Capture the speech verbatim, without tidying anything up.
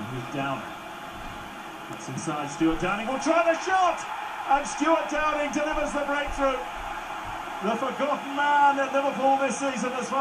And here's Downing. That's inside. Stuart Downing will try the shot, and Stuart Downing delivers the breakthrough. The forgotten man at Liverpool this season as far